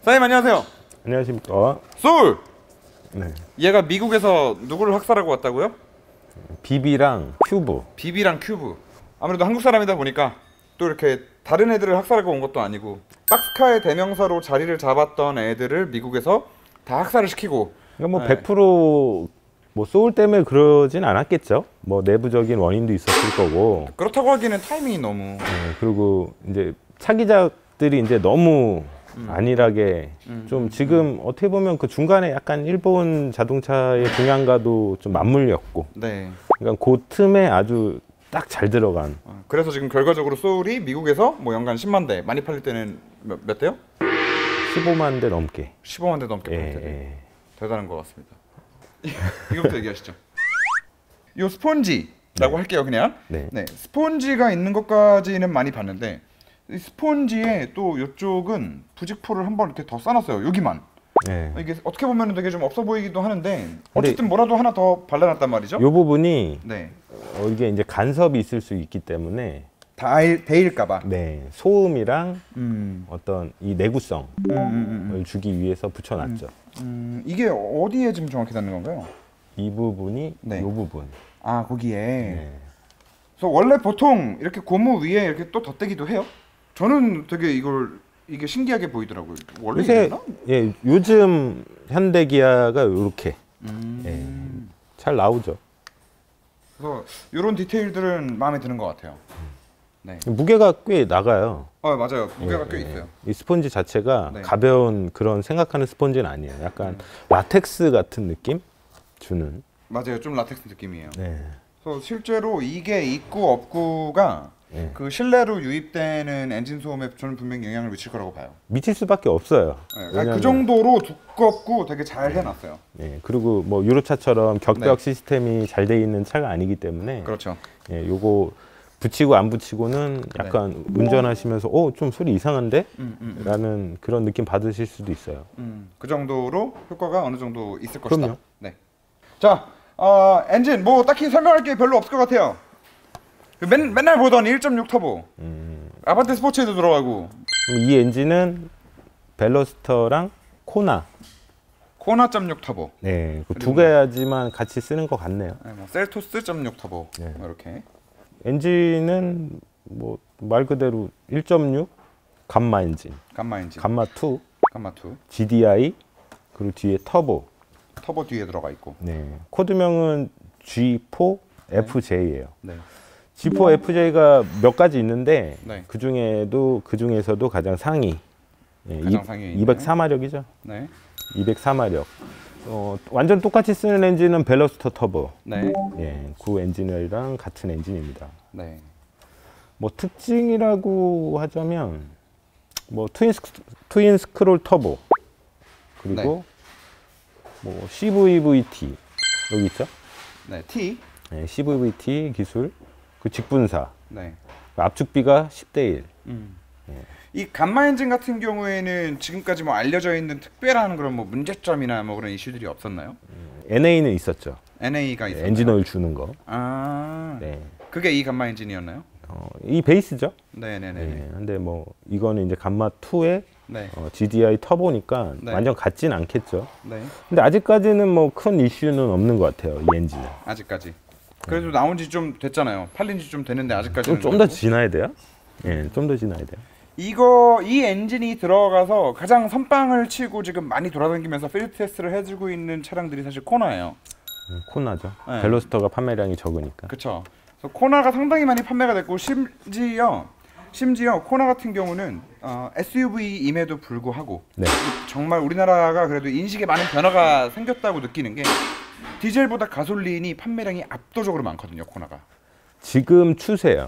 사장님 안녕하세요. 안녕하십니까. 소울! 네. 얘가 미국에서 누구를 학살하고 왔다고요? 비비랑 큐브. 비비랑 큐브. 아무래도 한국 사람이다 보니까 또 이렇게 다른 애들을 학살하고 온 것도 아니고 박스카의 대명사로 자리를 잡았던 애들을 미국에서 다 학살을 시키고. 그러니까 뭐 100%뭐 소울 때문에 그러진 않았겠죠. 뭐 내부적인 원인도 있었을 거고. 그렇다고 하기에는 타이밍이 너무. 그리고 이제 차기작들이 이제 너무 안일하게 좀 지금 어떻게 보면 그 중간에 약간 일본 자동차의 동향과도 좀 맞물렸고. 네. 그러니까 그 틈에 아주 딱 잘 들어간. 그래서 지금 결과적으로 소울이 미국에서 뭐 연간 10만 대, 많이 팔릴 때는 몇 대요? 15만 대 넘게. 15만 대 넘게 팔릴 때. 대단한 것 같습니다. 이거부터 얘기하시죠. 요 스폰지라고 할게요, 그냥. 네. 스폰지가 있는 것까지는 많이 봤는데 이 스폰지에 또 이쪽은 부직포를 한번 이렇게 더 싸놨어요. 여기만. 네. 이게 어떻게 보면 되게 좀 없어 보이기도 하는데 어쨌든 뭐라도 하나 더 발라놨단 말이죠. 이 부분이 네. 이게 이제 간섭이 있을 수 있기 때문에 데일까봐. 네, 소음이랑 어떤 이 내구성을 주기 위해서 붙여놨죠. 이게 어디에 지금 정확히 닿는 건가요? 이 부분이 네. 이 부분. 아, 거기에. 네. 그래서 원래 보통 이렇게 고무 위에 이렇게 또 덧대기도 해요? 저는 되게 이게 신기하게 보이더라고요. 원래 요새 이랬나? 예, 요즘 현대 기아가 이렇게 예, 잘 나오죠. 그래서 이런 디테일들은 마음에 드는 것 같아요. 네. 무게가 꽤 나가요. 맞아요. 무게가 꽤 예, 있어요. 이 스펀지 자체가 네. 가벼운 그런 생각하는 스펀지는 아니에요. 약간 라텍스 같은 느낌 주는. 맞아요. 좀 라텍스 느낌이에요. 네. 그래서 실제로 이게 있고 없고가 네. 그 실내로 유입되는 엔진 소음에 저는 분명히 영향을 미칠 거라고 봐요. 미칠 수밖에 없어요. 네. 그 정도로 두껍고 되게 잘 해놨어요. 네. 그리고 뭐 유로차처럼 격벽 네. 시스템이 잘 돼 있는 차가 아니기 때문에 그렇죠. 예, 요거 붙이고 안 붙이고는 약간 운전하시면서 좀 소리 이상한데? 라는 그런 느낌 받으실 수도 있어요. 그 정도로 효과가 어느 정도 있을 그럼요. 것이다. 네. 자, 엔진 뭐 딱히 설명할 게 별로 없을 것 같아요. 맨날 보던 1.6 터보. 아반떼 스포츠에도 들어가고. 이 엔진은 벨로스터랑 코나. 코나.6 터보. 네, 그 두 가지만 같이 쓰는 것 같네요. 네, 뭐 셀토스.6 터보. 네. 뭐 이렇게. 엔진은 뭐 말 그대로 1.6 감마 엔진. 감마 엔진. 감마 2, 감마 2. GDI, 그리고 뒤에 터보. 터보 뒤에 들어가 있고. 네. 코드명은 G4 FJ예요. 네. G4 FJ가 몇 가지 있는데 네. 그 중에서도 가장 상위. 가장 상위에 있네요. 204마력이죠. 네. 204마력. 완전 똑같이 쓰는 엔진은 벨로스터 터보. 네. 예, 그 엔진이랑 같은 엔진입니다. 네. 뭐 특징이라고 하자면 뭐 트윈 스크롤 터보 그리고 뭐 CVVT 여기 있죠? 네. T. 네, CVVT 기술 그 직분사 네. 압축비가 10대 1. 이 감마 엔진 같은 경우에는 지금까지 뭐 알려져 있는 특별한 그런 뭐 문제점이나 뭐 그런 이슈들이 없었나요? NA는 있었죠. NA가 있었나요? 엔진 오일 주는 거. 아. 네. 그게 이 감마 엔진이었나요? 이 베이스죠. 네네네. 네. 근데 뭐 이거는 이제 감마 2에 네. GDI 터보니까 네. 완전 같진 않겠죠. 네. 근데 아직까지는 뭐 큰 이슈는 없는 것 같아요. 이 엔진은. 아직까지. 그래도 나온 지 좀 됐잖아요. 팔린 지 좀 됐는데 아직까지는. 좀 더 지나야 돼요. 예, 좀 더 지나야 돼요. 이 엔진이 들어가서 가장 선빵을 치고 지금 많이 돌아다니면서 필드 테스트를 해주고 있는 차량들이 사실 코나예요. 코나죠. 네. 벨로스터가 판매량이 적으니까. 그렇죠. 그래서 코나가 상당히 많이 판매가 됐고 심지어 코나 같은 경우는 SUV임에도 불구하고 네. 정말 우리나라가 그래도 인식에 많은 변화가 생겼다고 느끼는 게 디젤보다 가솔린이 판매량이 압도적으로 많거든요. 코나가. 지금 추세요.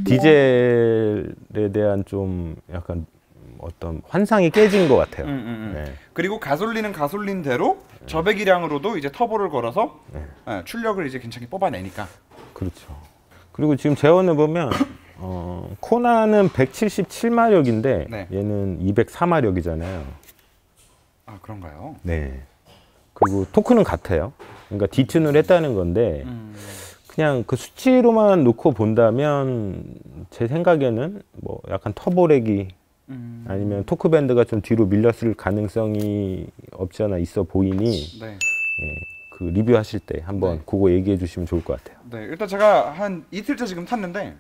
디젤에 대한 좀 약간 어떤 환상이 깨진 것 같아요. 네. 그리고 가솔린은 가솔린대로 저배기량으로도 이제 터보를 걸어서 출력을 이제 괜찮게 뽑아내니까. 그렇죠. 그리고 지금 재원을 보면 코나는 177마력인데 네. 얘는 204마력이잖아요. 아, 그런가요? 네. 그리고 토크는 같아요. 그러니까 디튠을 했다는 건데 그냥 그 수치로만 놓고 본다면 제 생각에는 뭐 약간 터보렉이 아니면 토크밴드가 좀 뒤로 밀렸을 가능성이 없지 않아 있어 보이니 네. 그 리뷰하실 때 한번 네. 그거 얘기해 주시면 좋을 것 같아요. 네, 일단 제가 한 이틀째 지금 탔는데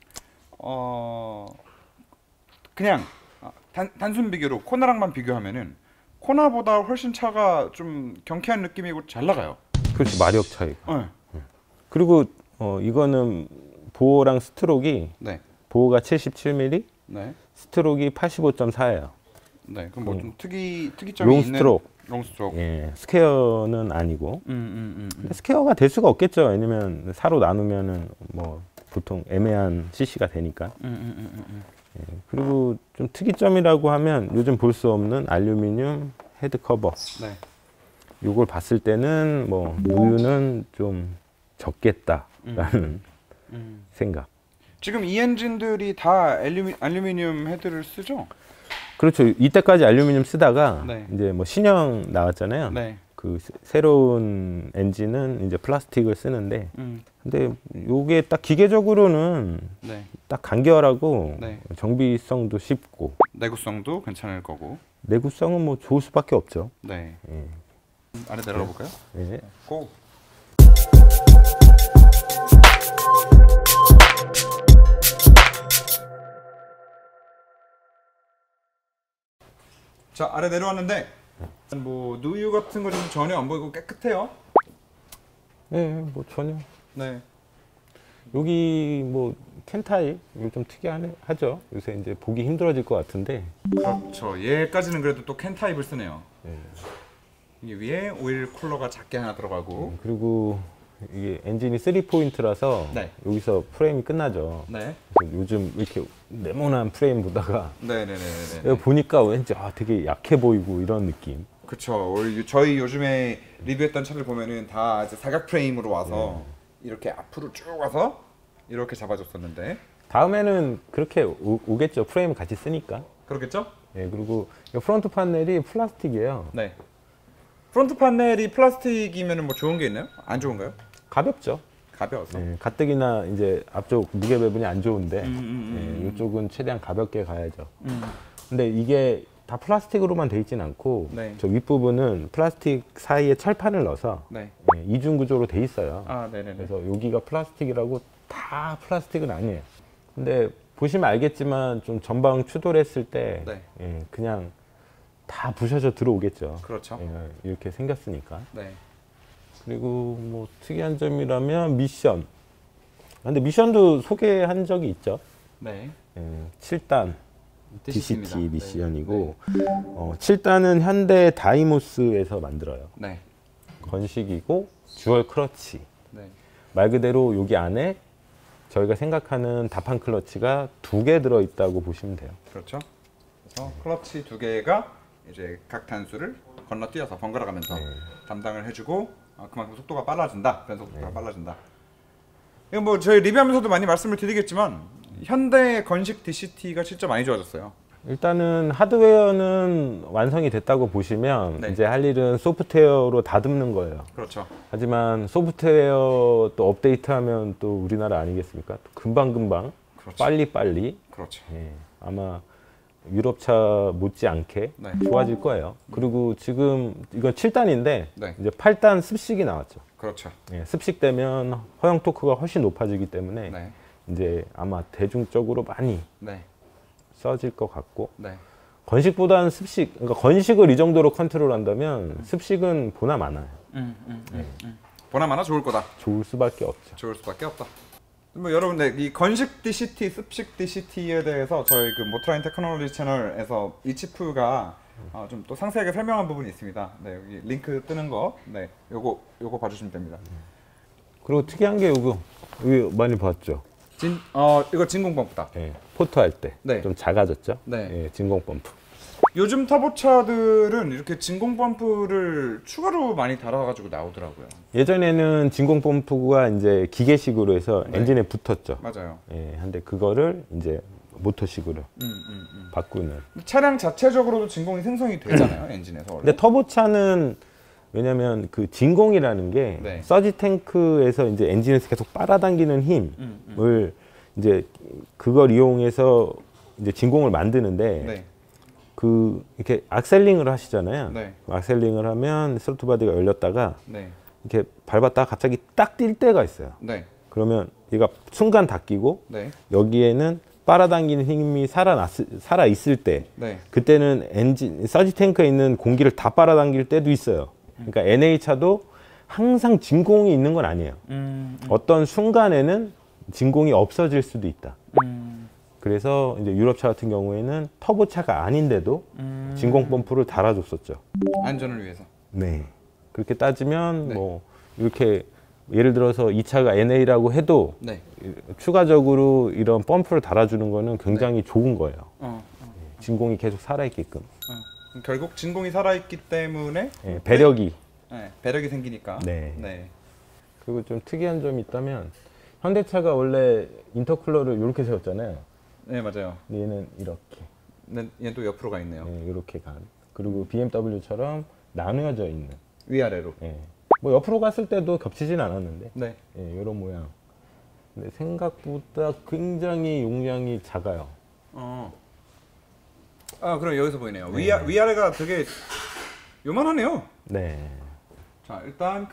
그냥 단순 비교로 코나랑만 비교하면은 코나보다 훨씬 차가 좀 경쾌한 느낌이고 잘 나가요. 그렇죠. 마력 차이가. 네. 그리고 이거는 보호랑 스트로크가 네. 보호가 77mm, 네. 스트로크가 85.4예요. 네. 그럼 뭐 좀 특이점이 롱 있는 스트로크. 롱스트로크. 예, 스퀘어는 아니고. 근데 스퀘어가 될 수가 없겠죠. 왜냐면 4로 나누면은 뭐 보통 애매한 CC가 되니까. 예, 그리고 좀 특이점이라고 하면 요즘 볼 수 없는 알루미늄 헤드 커버. 네. 요걸 봤을 때는 뭐 누유는 좀 적겠다라는 생각. 지금 이 엔진들이 다 알루미늄 헤드를 쓰죠? 그렇죠. 이때까지 알루미늄 쓰다가 네. 이제 뭐 신형 나왔잖아요. 네. 그 새로운 엔진은 이제 플라스틱을 쓰는데 근데 요게 딱 기계적으로는 네. 딱 간결하고 네. 정비성도 쉽고 내구성도 괜찮을 거고. 내구성은 뭐 좋을 수밖에 없죠. 네. 예. 아래 내려가 볼까요? 예. 고. 자, 아래 내려왔는데 뭐 누유 같은 거 좀 전혀 안 보이고 깨끗해요. 예, 뭐 전혀. 네. 여기 뭐 켄타이 이거 좀 특이하죠. 요새 이제 보기 힘들어질 것 같은데. 그렇죠. 얘까지는 그래도 또 캔 타입을 쓰네요. 예. 이게 위에 오일 쿨러가 작게 하나 들어가고. 그리고 이게 엔진이 3포인트라서 네. 여기서 프레임이 끝나죠. 네. 그래서 요즘 이렇게 네모난 프레임 보다가 네네네네. 보니까 왠지 되게 약해 보이고 이런 느낌. 그쵸. 저희 요즘에 리뷰했던 차들 보면은 다 이제 사각 프레임으로 와서 이렇게 앞으로 쭉 와서 이렇게 잡아줬었는데. 다음에는 그렇게 오겠죠. 프레임 같이 쓰니까. 그렇겠죠? 예, 그리고 이 프론트 파넬이 플라스틱이에요. 네. 프론트 파넬이 플라스틱이면은 뭐 좋은 게 있나요? 안 좋은가요? 가볍죠. 가벼워서. 예, 가뜩이나 이제 앞쪽 무게 배분이 안 좋은데 예, 이쪽은 최대한 가볍게 가야죠. 근데 이게 다 플라스틱으로만 돼 있진 않고 네. 저 윗부분은 플라스틱 사이에 철판을 넣어서 네. 예, 이중 구조로 돼 있어요. 아, 네네네. 그래서 여기가 플라스틱이라고 다 플라스틱은 아니에요. 근데 보시면 알겠지만 좀 전방 추돌했을 때 네. 예, 그냥 다 부셔져 들어오겠죠. 그렇죠. 예, 이렇게 생겼으니까. 네. 그리고 뭐 특이한 점이라면 미션. 근데 미션도 소개한 적이 있죠. 네. 예, 7단 DCT DCT 입니다. 미션이고 7단은 현대 다이모스에서 만들어요. 네. 건식이고 듀얼 클러치. 네. 말 그대로 여기 안에 저희가 생각하는 다판 클러치가 2개 들어있다고 보시면 돼요. 그렇죠. 그래서 클러치 두 개가 이제 각 단수를 건너뛰어서 번갈아 가면서 담당을 해주고 그만큼 속도가 빨라진다. 변속 속도가 빨라진다. 이건 뭐 저희 리뷰하면서도 많이 말씀을 드리겠지만 현대 건식 DCT가 진짜 많이 좋아졌어요. 일단은 하드웨어는 완성이 됐다고 보시면 네. 이제 할 일은 소프트웨어로 다듬는 거예요. 그렇죠. 하지만 소프트웨어 또 업데이트하면 또 우리나라 아니겠습니까? 또 금방금방 그렇죠. 빨리빨리 그렇죠. 예, 아마 유럽차 못지않게 네. 좋아질 거예요. 그리고 지금 이건 7단인데 네. 이제 8단 습식이 나왔죠. 그렇죠. 예, 습식되면 허용 토크가 훨씬 높아지기 때문에 네. 이제 아마 대중적으로 많이 네. 써질 것 같고 네. 건식보다는 습식, 그러니까 건식을 이 정도로 컨트롤한다면 습식은 보나 마나요. 보나마나 좋을 거다. 좋을 수밖에 없죠. 좋을 수밖에 없다. 뭐 여러분들 이 건식 DCT, 습식 DCT에 대해서 저희 그 모터라인 테크놀로지 채널에서 이치프가 좀 또 상세하게 설명한 부분이 있습니다. 네, 여기 링크 뜨는 거, 네, 요거 봐주시면 됩니다. 그리고 특이한 게 이거 많이 봤죠. 이거 진공 펌프다. 예, 포트 할 때 좀 네. 작아졌죠. 네. 예, 진공 펌프. 요즘 터보차들은 이렇게 진공 펌프를 추가로 많이 달아가지고 나오더라고요. 예전에는 진공 펌프가 이제 기계식으로 해서 네. 엔진에 붙었죠. 맞아요. 예, 근데 그거를 이제 모터식으로 바꾸는. 차량 자체적으로도 진공이 생성이 되잖아요, 엔진에서. 원래. 근데 터보차는 왜냐면 그 진공이라는 게 네. 서지 탱크에서 이제 엔진에서 계속 빨아당기는 힘을 이제 그걸 이용해서 이제 진공을 만드는데 네. 그 이렇게 악셀링을 하시잖아요. 네. 악셀링을 하면 스로틀 바디가 열렸다가 네. 이렇게 밟았다가 갑자기 딱 뛸 때가 있어요. 네. 그러면 얘가 순간 닫히고 네. 여기에는 빨아당기는 힘이 살아 있을 때 네. 그때는 엔진 서지 탱크에 있는 공기를 다 빨아당길 때도 있어요. 그러니까 NA 차도 항상 진공이 있는 건 아니에요. 어떤 순간에는 진공이 없어질 수도 있다. 그래서 이제 유럽차 같은 경우에는 터보차가 아닌데도 진공 펌프를 달아줬었죠. 안전을 위해서. 네. 그렇게 따지면 네. 뭐 이렇게 예를 들어서 이 차가 NA라고 해도 네. 추가적으로 이런 펌프를 달아주는 거는 굉장히 좋은 거예요. 진공이 계속 살아있게끔. 결국 진공이 살아있기 때문에 네, 배력이. 네, 배력이 생기니까. 네. 네. 그리고 좀 특이한 점이 있다면 현대차가 원래 인터쿨러를 이렇게 세웠잖아요. 네, 맞아요. 근데 얘는 이렇게. 네, 얘는 또 옆으로 가 있네요. 네, 이렇게 간. 그리고 BMW처럼 나누어져 있는. 위아래로. 네. 뭐 옆으로 갔을 때도 겹치진 않았는데. 네. 네, 이런 모양. 근데 생각보다 굉장히 용량이 작아요. 아, 그럼 여기서 보이네요. 위아래가 되게 요만하네요. 네. 자, 일단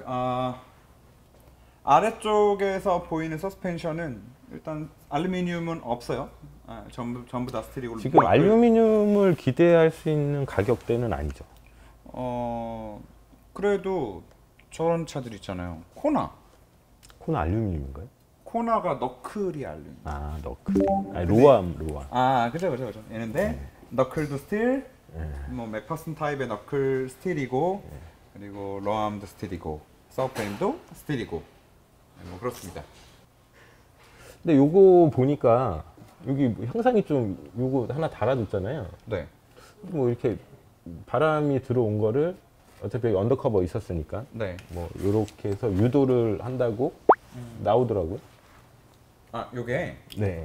아래쪽에서 보이는 서스펜션은 일단 알루미늄은 없어요. 전부 다 스틸이고. 지금 알루미늄을 기대할 수 있는 가격대는 아니죠. 그래도 저런 차들 있잖아요. 코나 알루미늄인가요? 코나가 너클이 알루미늄. 아, 너클. 아니, 로암. 아, 그죠. 얘는데 너클도 스틸, 뭐 맥퍼슨 타입의 너클 스틸이고, 그리고 로암도 스틸이고, 서브프레임도 스틸이고, 뭐 그렇습니다. 근데 요거 보니까 여기 뭐 형상이 좀 요거 하나 달아줬잖아요. 네. 뭐 이렇게 바람이 들어온 거를 어차피 여기 언더커버 있었으니까 네. 뭐 요렇게 해서 유도를 한다고 나오더라고요. 아, 요게. 네.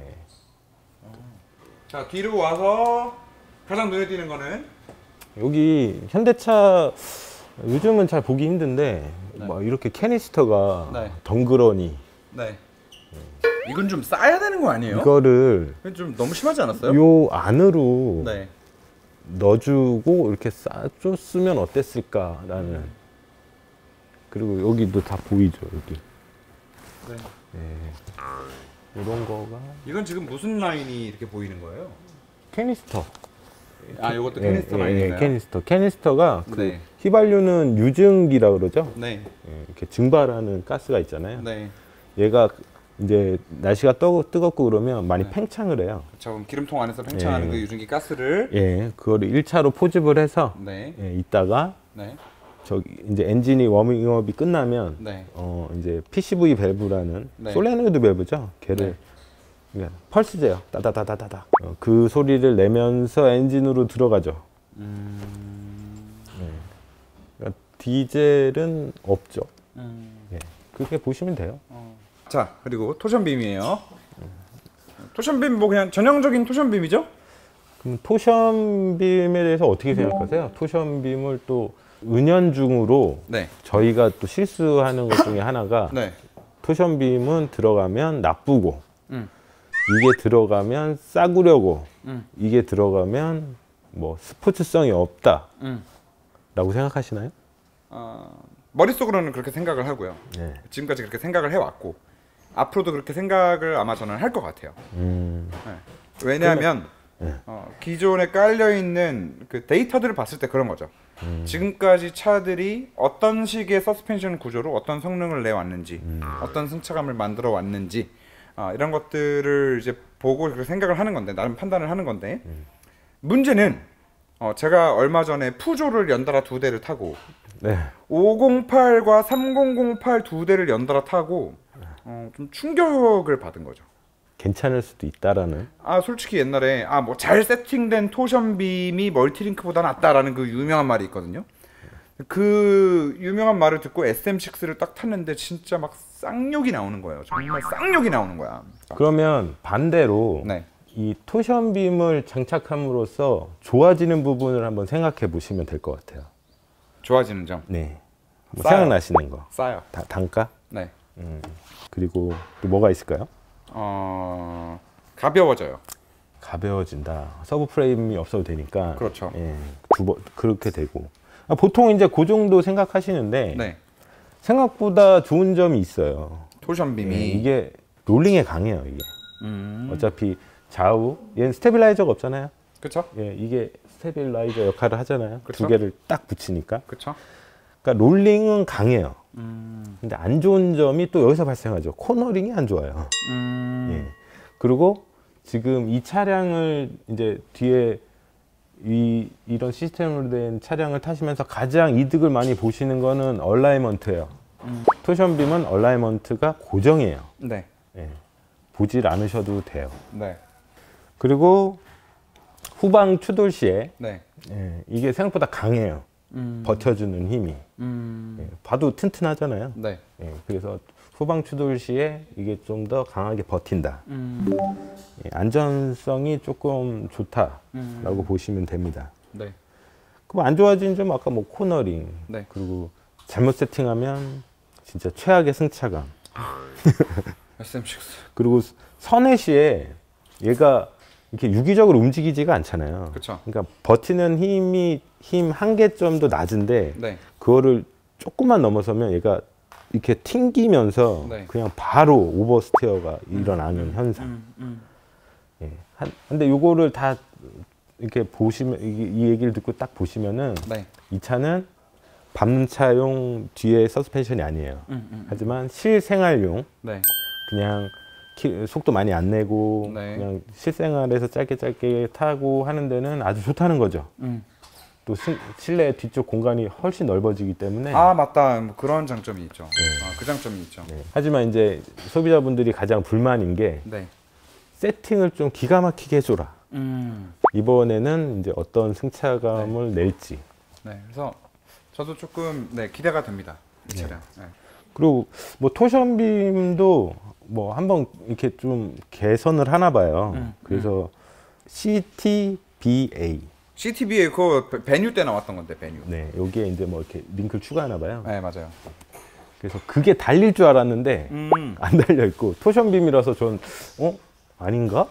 자, 뒤로 와서 가장 눈에 띄는 거는 여기 현대차 요즘은 잘 보기 힘든데 네. 막 이렇게 캐니스터가 네. 덩그러니 네. 이건 좀 싸야 되는 거 아니에요? 이거를 이건 좀 너무 심하지 않았어요? 요 안으로 네. 넣어주고 이렇게 싸줬으면 어땠을까라는. 그리고 여기도 다 보이죠, 여기. 네. 네. 이런 거가 이건 지금 무슨 라인이 이렇게 보이는 거예요? 캐니스터. 아, 이것도 캐니스터 예, 라인인가요? 캐니스터가 그 네. 휘발유는 유증기라 그러죠. 네. 예, 이렇게 증발하는 가스가 있잖아요. 네. 얘가 이제 날씨가 뜨겁고 그러면 많이 팽창을 해요. 저 기름통 안에서 팽창하는 예. 그 유증기 가스를. 예, 그거를 1차로 포집을 해서 네. 예, 있다가 네. 저기 이제 엔진이 워밍업이 끝나면 네. 이제 PCV 밸브라는 네. 솔레노이드 밸브죠. 걔를 그러니까 펄스제요. 따다다다다다. 그 소리를 내면서 엔진으로 들어가죠. 네. 그러니까 디젤은 없죠. 예. 그렇게 보시면 돼요. 자, 그리고 토션빔이에요. 토션빔 뭐 그냥 전형적인 토션빔이죠? 그럼 토션빔에 대해서 어떻게 생각하세요? 토션빔을 또 은연중으로 네. 저희가 또 실수하는 것 중에 하나가 네. 토션빔은 들어가면 나쁘고 이게 들어가면 싸구려고 이게 들어가면 뭐 스포츠성이 없다 라고 생각하시나요? 머릿속으로는 그렇게 생각을 하고요. 네. 지금까지 그렇게 생각을 해왔고 앞으로도 그렇게 생각을 아마 저는 할 것 같아요. 네. 왜냐하면 기존에 깔려있는 그 데이터들을 봤을 때 그런 거죠. 지금까지 차들이 어떤 식의 서스펜션 구조로 어떤 성능을 내왔는지 어떤 승차감을 만들어 왔는지 이런 것들을 이제 보고 그렇게 생각을 하는 건데 나름 판단을 하는 건데 문제는 제가 얼마 전에 푸조를 연달아 2대를 타고 네. 508과 3008 2대를 연달아 타고 좀 충격을 받은 거죠. 괜찮을 수도 있다라는. 솔직히 옛날에 뭐 잘 세팅된 토션빔이 멀티링크보다 낫다라는 그 유명한 말이 있거든요. 그 유명한 말을 듣고 SM6를 딱 탔는데 진짜 막 쌍욕이 나오는 거예요. 정말 쌍욕이 나오는 거야. 그러면 반대로 네. 이 토션빔을 장착함으로써 좋아지는 부분을 한번 생각해 보시면 될 것 같아요. 좋아지는 점. 네. 뭐 싸요. 생각나시는 거. 싸요. 단가? 네. 그리고 또 뭐가 있을까요? 가벼워져요. 가벼워진다. 서브 프레임이 없어도 되니까. 그렇죠. 예, 그렇게 되고. 보통 이제 그 정도 생각하시는데 네. 생각보다 좋은 점이 있어요. 토션빔이 예, 이게 롤링에 강해요. 이게 어차피 좌우 얘는 스테빌라이저가 없잖아요. 그렇죠. 예, 이게 스테빌라이저 역할을 하잖아요. 그쵸? 두 개를 딱 붙이니까. 그렇죠. 그러니까 롤링은 강해요. 근데 안 좋은 점이 또 여기서 발생하죠. 코너링이 안 좋아요. 예. 그리고 지금 이 차량을 이제 뒤에 이런 시스템으로 된 차량을 타시면서 가장 이득을 많이 보시는 거는 얼라이먼트예요. 토션빔은 얼라이먼트가 고정이에요. 네. 예. 보질 않으셔도 돼요. 네. 그리고 후방 추돌 시에 네. 예, 이게 생각보다 강해요. 버텨주는 힘이. 예, 봐도 튼튼하잖아요. 네. 예, 그래서 후방 추돌 시에 이게 좀 더 강하게 버틴다. 예, 안전성이 조금 좋다라고 보시면 됩니다. 네. 그럼 안 좋아진 점 아까 뭐 코너링, 네. 그리고 잘못 세팅하면 진짜 최악의 승차감. SM6. 그리고 선회 시에 얘가 이렇게 유기적으로 움직이지가 않잖아요. 그쵸. 그러니까 버티는 힘 한계점도 낮은데 네. 그거를 조금만 넘어서면 얘가 이렇게 튕기면서 네. 그냥 바로 오버스티어가 일어나는 현상. 예. 근데 요거를 다 이렇게 보시면 이 얘기를 듣고 딱 보시면은 네. 이 차는 밤차용 뒤에 서스펜션이 아니에요. 하지만 실생활용 네. 그냥 속도 많이 안 내고 네. 그냥 실생활에서 짧게 타고 하는 데는 아주 좋다는 거죠. 또 실내 뒤쪽 공간이 훨씬 넓어지기 때문에. 아 맞다. 뭐 그런 장점이 있죠. 그 장점이 있죠. 네. 하지만 이제 소비자분들이 가장 불만인 게 네. 세팅을 좀 기가 막히게 해줘라. 이번에는 이제 어떤 승차감을 낼지. 네. 그래서 저도 조금 기대가 됩니다. 이 차량. 네. 그리고 뭐 토션빔도 뭐 한번 이렇게 좀 개선을 하나 봐요. 그래서 CTBA. CTBA 그거 베뉴 때 나왔던 건데 베뉴. 네, 여기에 이제 뭐 이렇게 링크를 추가하나 봐요. 네 맞아요. 그래서 그게 달릴 줄 알았는데 안 달려 있고 토션빔이라서 전 아닌가?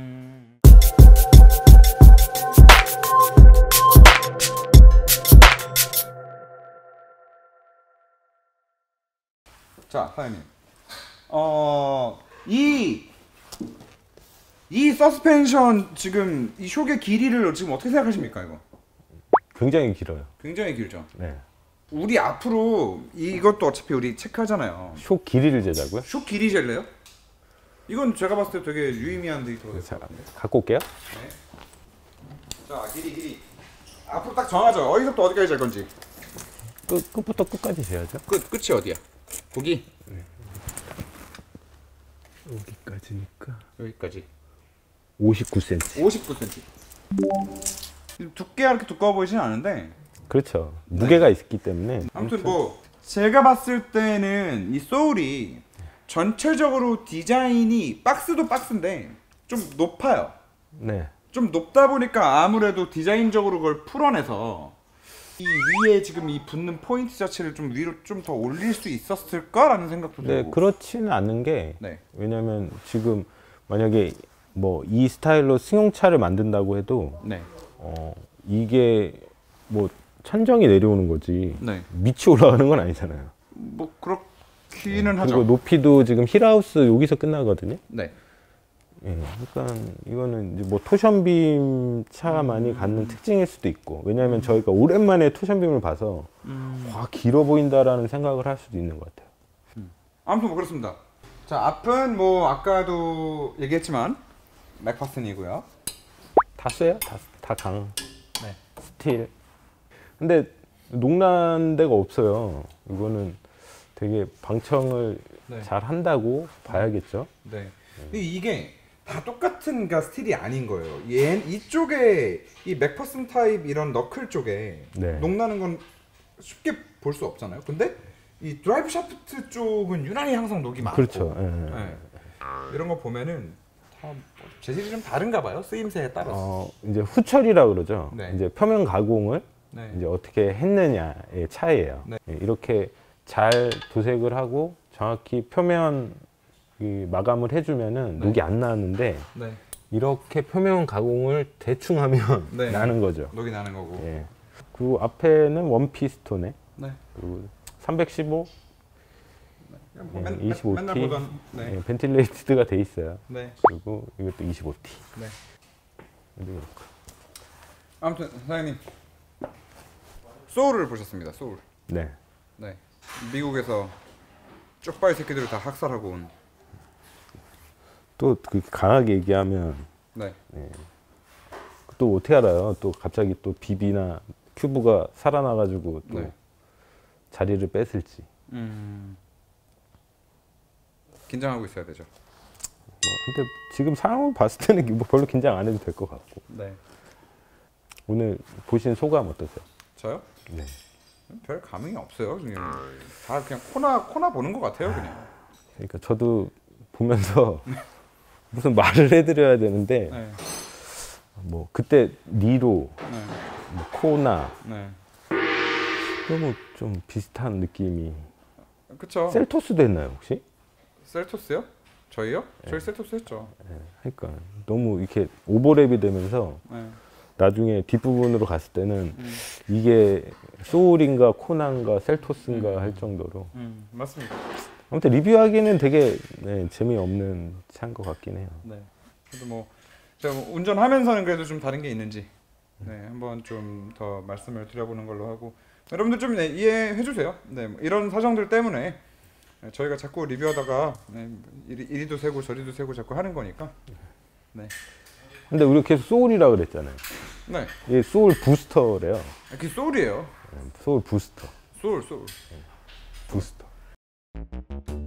자, 사장님. 이 서스펜션 지금 이 쇽의 길이를 지금 어떻게 생각하십니까, 이거? 굉장히 길어요. 굉장히 길죠. 네. 우리 앞으로 이것도 어차피 우리 체크하잖아요. 쇽 길이를 재자고요? 쇽 길이 잴래요? 이건 제가 봤을 때 되게 유의미한 데이터가 자, 됐어요. 갖고 올게요. 네. 자, 길이. 앞으로 딱 정하죠. 어디서부터 어디까지 잴 건지. 끝부터 끝까지 재야죠. 끝이 어디야? 거기? 여기까지니까 여기까지. 59cm. 59cm. 두께가 그렇게 두꺼워 보이진 않은데. 그렇죠. 무게가 있기 때문에. 아무튼 뭐 제가 봤을 때는 이 소울이 전체적으로 디자인이 박스도 박스인데 좀 높아요. 네. 좀 높다 보니까 아무래도 디자인적으로 그걸 풀어내서 이 위에 지금 이 붙는 포인트 자체를 좀 위로 좀 더 올릴 수 있었을까라는 생각도 네, 들고. 그렇지는 않은 게 네. 왜냐면 지금 만약에 뭐 이 스타일로 승용차를 만든다고 해도 네. 이게 뭐 천정이 내려오는 거지 네. 밑이 올라가는 건 아니잖아요. 뭐 그렇기는 하죠. 그리고 높이도 지금 힐하우스 여기서 끝나거든요. 네. 예, 그러니까 이거는 이제 뭐 토션빔 차만이 갖는 특징일 수도 있고, 왜냐하면 저희가 오랜만에 토션빔을 봐서 와 길어 보인다라는 생각을 할 수도 있는 것 같아요. 아무튼 뭐 그렇습니다. 자, 앞은 뭐 아까도 얘기했지만 맥파슨이고요. 다 쎄요? 다 강. 네. 스틸. 근데 녹난 데가 없어요. 이거는 되게 방청을 네. 잘 한다고 봐야겠죠. 네. 근데 이게 다 똑같은 스틸이 아닌 거예요. 이쪽에 이 맥퍼슨 타입 이런 너클 쪽에 네. 녹나는 건 쉽게 볼 수 없잖아요. 근데 이 드라이브 샤프트 쪽은 유난히 항상 녹이 많고. 그렇죠. 네. 이런 거 보면은 다 재질이 좀 다른가 봐요. 쓰임새에 따라서. 이제 후처리라 그러죠. 네. 이제 표면 가공을 네. 이제 어떻게 했느냐의 차이예요. 네. 이렇게 잘 도색을 하고 정확히 표면 마감을 해주면은 네. 녹이 안 나는데 네. 이렇게 표면 가공을 대충 하면 네. 나는 거죠. 녹이 나는 거고. 예. 그리고 앞에는 원피스톤에 네. 그리고 315, 그냥 뭐 예, 맨날 25T 보던. 네. 예, 벤틸레이트드가 돼 있어요. 네. 그리고 이것도 25T. 네. 이렇게. 아무튼 사장님 소울을 보셨습니다. 소울. 네. 네. 미국에서 쪽바위 새끼들을 다 학살하고 온. 또 그렇게 강하게 얘기하면 네. 또 어떻게 알아요? 또 갑자기 또 비비나 큐브가 살아나가지고 또 네. 자리를 뺏을지. 긴장하고 있어야 되죠. 근데 지금 상황을 봤을 때는 뭐 별로 긴장 안 해도 될 것 같고. 네. 오늘 보신 소감 어떠세요? 저요? 네. 별 감흥이 없어요. 다 그냥 코나 보는 것 같아요. 그냥. 그러니까 저도 보면서 무슨 말을 해드려야 되는데 네. 뭐 그때 니로, 네. 뭐 코나 네. 너무 좀 비슷한 느낌이. 그쵸. 셀토스도 했나요 혹시? 셀토스요? 저희요? 저희 셀토스 했죠. 그러니까 너무 이렇게 오버랩이 되면서 네. 나중에 뒷부분으로 갔을 때는 이게 소울인가 코난가 셀토스인가 할 정도로. 맞습니다. 아무튼 리뷰하기는 되게 재미없는 차인 것 같긴 해요. 네. 그래도 뭐 제가 뭐 운전하면서는 그래도 좀 다른 게 있는지 네 한번 좀 더 말씀을 드려보는 걸로 하고 여러분들 좀 이해해 주세요. 네, 뭐 이런 사정들 때문에 저희가 자꾸 리뷰하다가 이리도 세고 저리도 세고 자꾸 하는 거니까. 네. 근데 우리 계속 소울이라 그랬잖아요. 네. 이게 소울 부스터래요. 그게 소울이에요. 소울 부스터. 소울. 부스터.